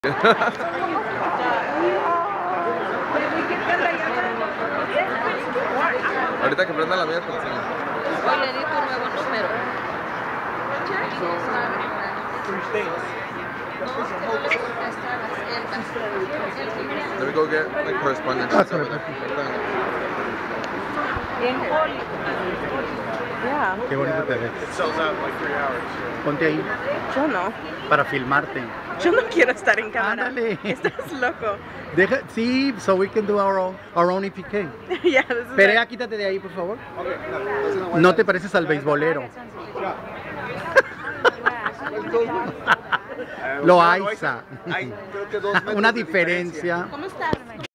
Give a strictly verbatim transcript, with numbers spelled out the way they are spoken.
Ahorita que prenda la mía te enseño. Hoy le di tu nuevo número. Let me go get my correspondence. Ah, correspondence. Yeah. Qué bonito te ves. It sells out in like three hours. Ponte ahí Yo no. para filmarte. Yo no quiero estar en cámara. Ándale. Estás loco. Deja, sí, so we can do our own, our own E P K. Yeah, this is Perea, like- quítate de ahí, por favor. No te pareces al beisbolero. Lo aiza. Hay creo que dos metros Una de diferencia. ¿Cómo estás?